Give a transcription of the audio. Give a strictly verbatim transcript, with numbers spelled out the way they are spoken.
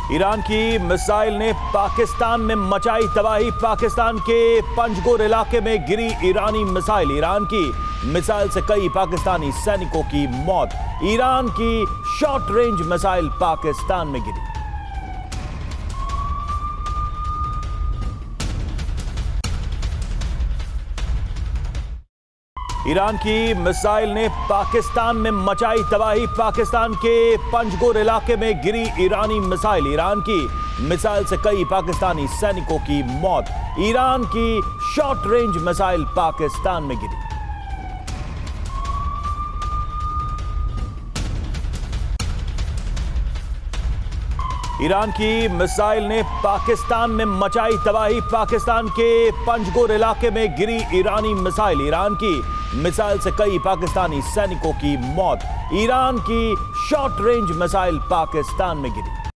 Iran की missile ने पाकिस्तान में मचाई तबाही। पाकिस्तान के पंजगुर इलाके में गिरी ईरानी मिसाइल। ईरान की मिसाइल से कई पाकिस्तानी सैनिकों की मौत। ईरान की शॉर्ट रेंज मिसाइल पाकिस्तान में गिरी। ईरान की मिसाइल ने पाकिस्तान में मचाई तबाही। पाकिस्तान के पंजगुर इलाके में गिरी ईरानी मिसाइल। ईरान की मिसाइल से कई पाकिस्तानी सैनिकों की मौत। ईरान की शॉर्ट रेंज मिसाइल पाकिस्तान में गिरी। ईरान की मिसाइल ने पाकिस्तान में मचाई तबाही। पाकिस्तान के पंजगुर इलाके में गिरी ईरानी मिसाइल। ईरान की मिसाइल से कई पाकिस्तानी सैनिकों की मौत। ईरान की शॉर्ट रेंज मिसाइल पाकिस्तान में गिरी।